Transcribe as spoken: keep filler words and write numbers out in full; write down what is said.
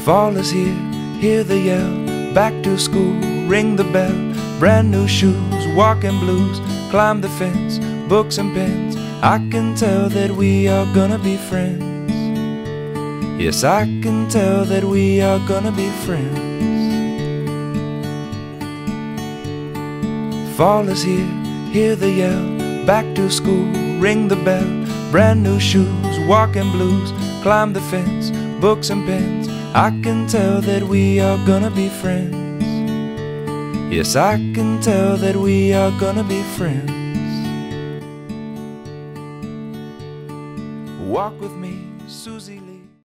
Fall is here, hear the yell, back to school, ring the bell, brand new shoes, walking blues, climb the fence, books and pens. I can tell that we are gonna be friends. Yes, I can tell that we are gonna be friends. Fall is here, hear the yell, back to school, ring the bell, brand new shoes, walking blues, climb the fence, books and pens. I can tell that we are gonna be friends. Yes, I can tell that we are gonna be friends. Walk with me